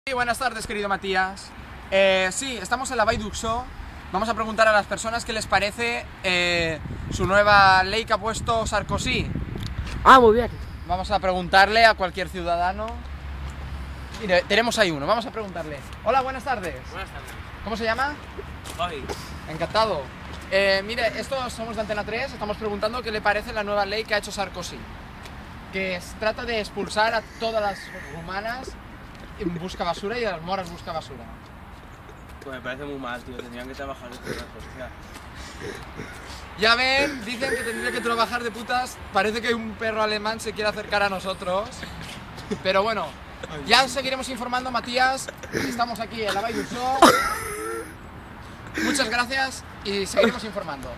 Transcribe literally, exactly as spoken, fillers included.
Sí, buenas tardes, querido Matías. Eh, sí, estamos en la Vall d'Uixó. Vamos a preguntar a las personas qué les parece eh, su nueva ley que ha puesto Sarkozy. Ah, muy bien. Vamos a preguntarle a cualquier ciudadano. Mire, tenemos ahí uno, vamos a preguntarle. Hola, buenas tardes. Buenas tardes. ¿Cómo se llama? Hoy. Encantado. Eh, mire, estos somos de Antena tres, estamos preguntando qué le parece la nueva ley que ha hecho Sarkozy. Que es, trata de expulsar a todas las rumanas en busca basura y a las moras busca basura. Pues me parece muy mal, tío. Tendrían que trabajar de putas, hostia. Ya ven, dicen que tendría que trabajar de putas. Parece que un perro alemán se quiere acercar a nosotros. Pero bueno, ya seguiremos informando, Matías. Estamos aquí en la Vall d'Uixó. Muchas gracias y seguiremos informando.